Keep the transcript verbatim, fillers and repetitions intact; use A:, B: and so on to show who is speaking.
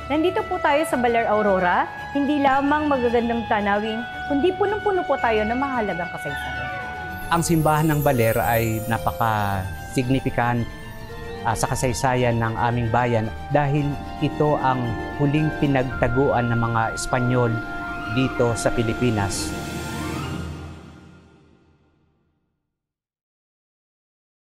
A: Nandito po tayo sa Baler, Aurora, hindi lamang magagandang tanawin, kundi punong-puno po tayo ng mahalagang kasaysayan.
B: Ang simbahan ng Baler ay napaka-significant uh, sa kasaysayan ng aming bayan dahil ito ang huling pinagtaguan ng mga Espanyol dito sa Pilipinas.